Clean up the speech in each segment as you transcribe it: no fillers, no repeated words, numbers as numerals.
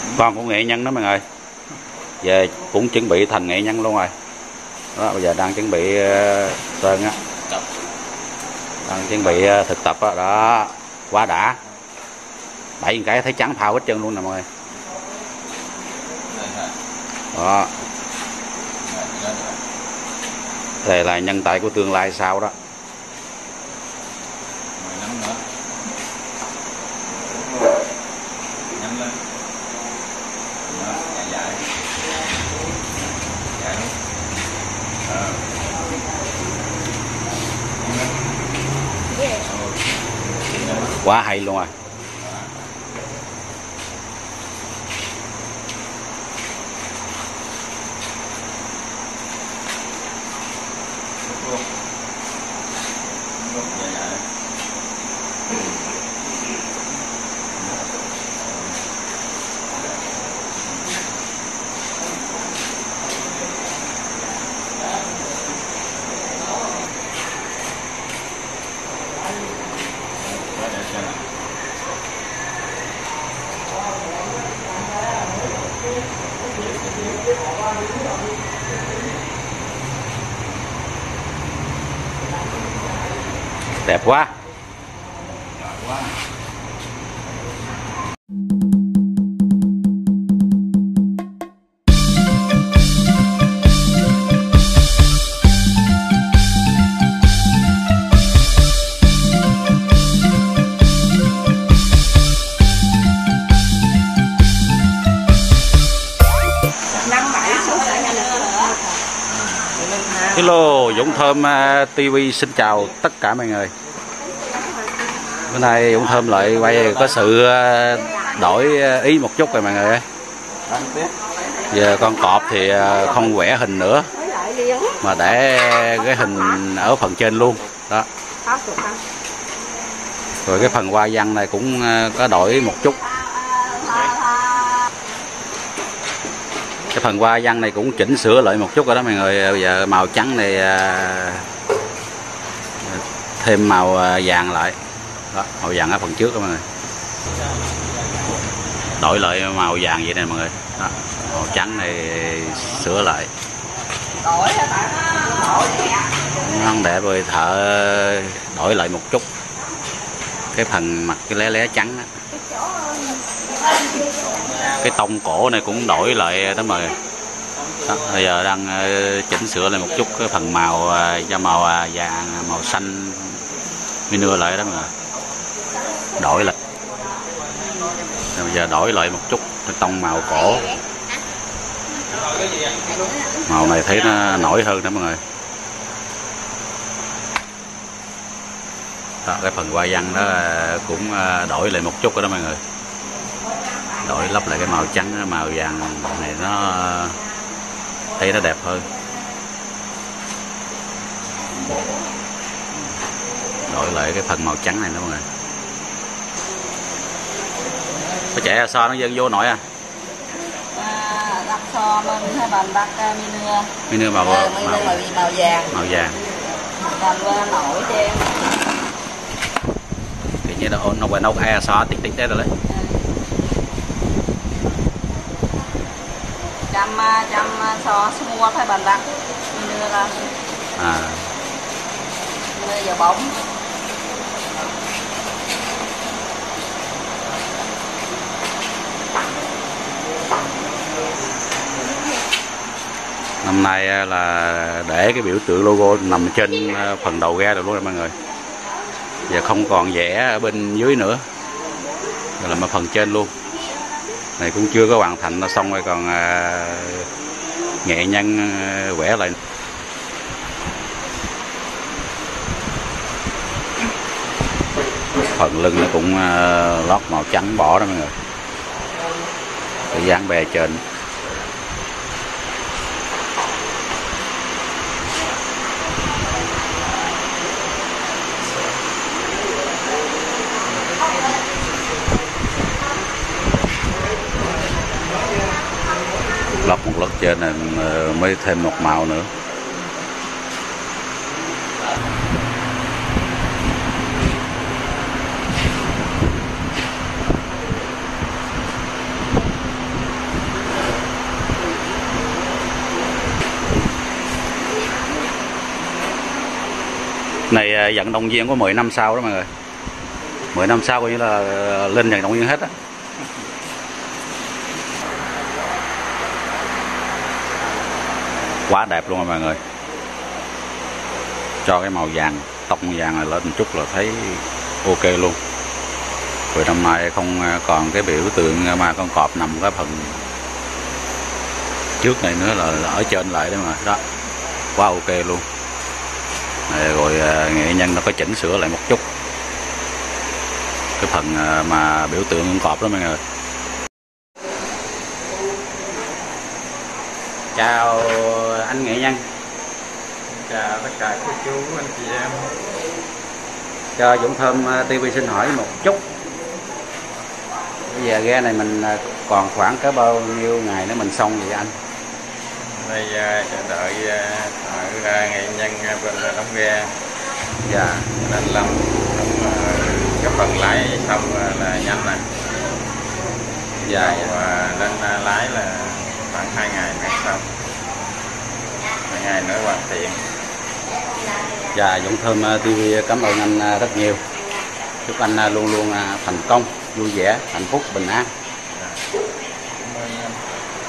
Con cũng nghệ nhân đó mọi người. Giờ cũng chuẩn bị thành nghệ nhân luôn rồi. Đó, bây giờ đang chuẩn bị sơn á. Đang chuẩn bị thực tập đó. Đó, quá đã. 7 cái thấy trắng phao hết trơn luôn nè mọi người. Đó. Đây là nhân tài của tương lai sau đó. Quá hay luôn rồi. Đẹp quá. Hello, Dũng Thơm TV xin chào tất cả mọi người. Bữa nay Dũng Thơm lại quay có sự đổi ý một chút rồi mọi người ơi. Giờ con cọp thì không vẽ hình nữa mà để cái hình ở phần trên luôn đó. Rồi cái phần hoa văn này cũng có đổi một chút. Cái phần hoa văn này cũng chỉnh sửa lại một chút rồi đó mọi người. Bây giờ màu trắng này thêm màu vàng lại đó, màu vàng ở phần trước đó mọi người. Đổi lại màu vàng vậy nè mọi người đó. Màu trắng này sửa lại nó đẹp rồi. Thợ đổi lại một chút cái phần mặt cái lé lé trắng đó. Cái tông cổ này cũng đổi lại đó mọi người đó, bây giờ đang chỉnh sửa lại một chút cái phần màu cho màu vàng màu xanh mini lại đó mọi người. Đổi lại bây giờ đổi lại một chút cái tông màu cổ, màu này thấy nó nổi hơn đó mọi người đó. Cái phần hoa văn đó cũng đổi lại một chút đó mọi người. Đổi lắp lại cái màu trắng màu vàng này nó thấy nó đẹp hơn. Đổi lại cái phần màu trắng này nữa mọi người. Có chạy so nó dân vô nổi à? Đặt so mình hay bằng đặt mini màu vàng. Màu vàng. Làm nổi cho em. Thì như nó quay nấu e so tích tích đấy rồi đấy. Chăm so mua phải bằng đặt mini là mini giờ bóng. Năm nay là để cái biểu tượng logo nằm trên phần đầu ghe rồi luôn rồi mọi người. Giờ không còn vẽ ở bên dưới nữa, rồi làm ở phần trên luôn. Này cũng chưa có hoàn thành nó xong rồi còn nghệ nhân vẽ lại. Phần lưng nó cũng lót màu trắng bỏ đó mọi người. Cái dáng bè trên. Lót một lớp trên này mới thêm một màu nữa. Này vận động viên có 10 năm sau đó mọi người. 10 năm sau coi như là lên vận động viên hết á. Quá đẹp luôn rồi mọi người. Cho cái màu vàng, tông vàng này lên một chút là thấy ok luôn. Rồi năm nay không còn cái biểu tượng mà con cọp nằm cái phần trước này nữa, là ở trên lại đấy mà. Đó, quá ok luôn. Rồi nghệ nhân nó có chỉnh sửa lại một chút cái phần mà biểu tượng con cọp đó mọi người. Chào anh nghệ nhân. Chào tất cả cô chú anh chị em. Cho Dũng Thơm TV xin hỏi một chút. Bây giờ ghe này mình còn khoảng có bao nhiêu ngày nữa mình xong vậy anh? Đây chờ đợi nghệ nhân bên đóng ghe. Dạ. Anh Lâm cái phần lái xong là nhanh nè. Dạ. Lên lái là khoảng 2 ngày mới xong. 2 ngày nữa hoàn thiện. Dạ, Dũng Thơm TV cảm ơn anh rất nhiều. Chúc anh luôn luôn thành công, vui vẻ, hạnh phúc, bình an. Cảm ơn anh.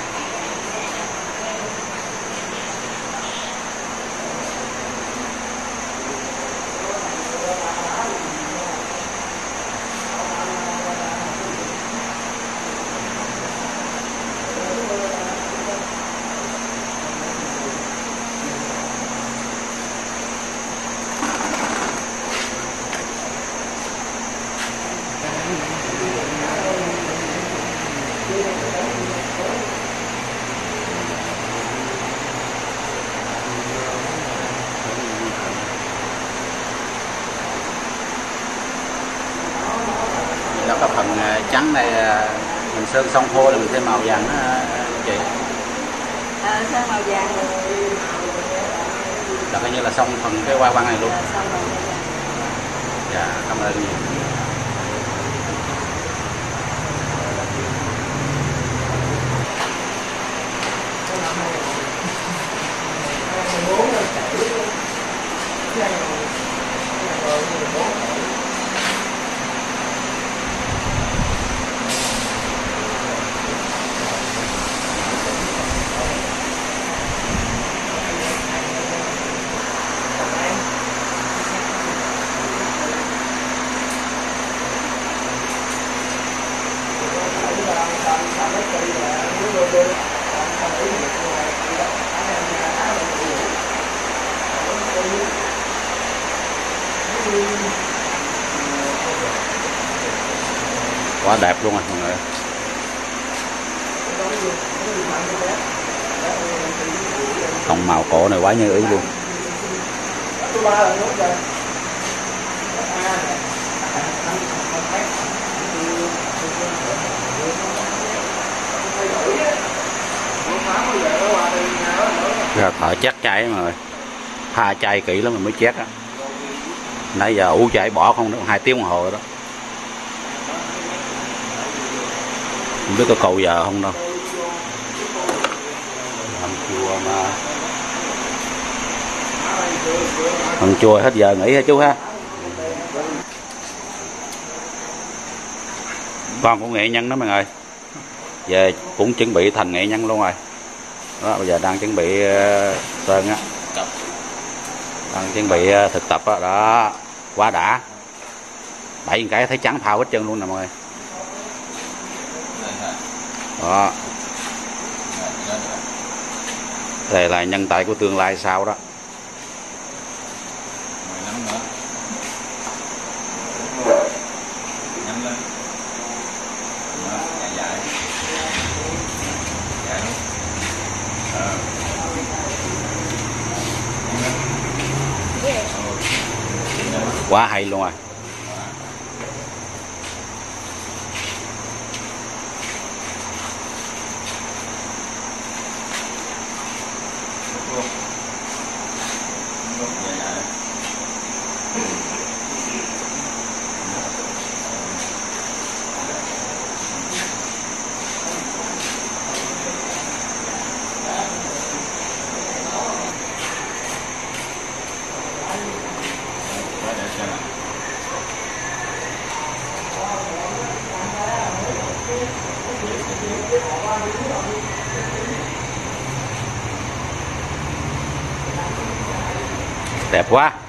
Đó, cái phần trắng này mình sơn xong khô là mình thêm màu vàng đó chị. Sơn màu vàng rồi. Là coi như là xong phần cái hoa văn này luôn. Xong rồi màu vàng. Dạ, cảm ơn nhiều. Quá đẹp luôn rồi mọi người. Tông màu cổ này quá như ý luôn. Giờ thợ chét chai mọi người. Pha chai kỹ lắm mình mới chét á. Nãy giờ ủ chai bỏ không được 2 tiếng đồng hồ rồi đó. Không biết có cầu giờ không đâu. Hầm chua mà. Hầm chua hết giờ nghỉ hả chú ha? Con của nghệ nhân đó mọi người. Về cũng chuẩn bị thành nghệ nhân luôn rồi. Đó, bây giờ đang chuẩn bị sơn á. Đang chuẩn bị thực tập đó. Đó, quá đã. 7 cái thấy trắng phao hết trơn luôn nè mọi người. Đó. Đây là nhân tài của tương lai sau đó. Quá hay luôn rồi. Đẹp quá.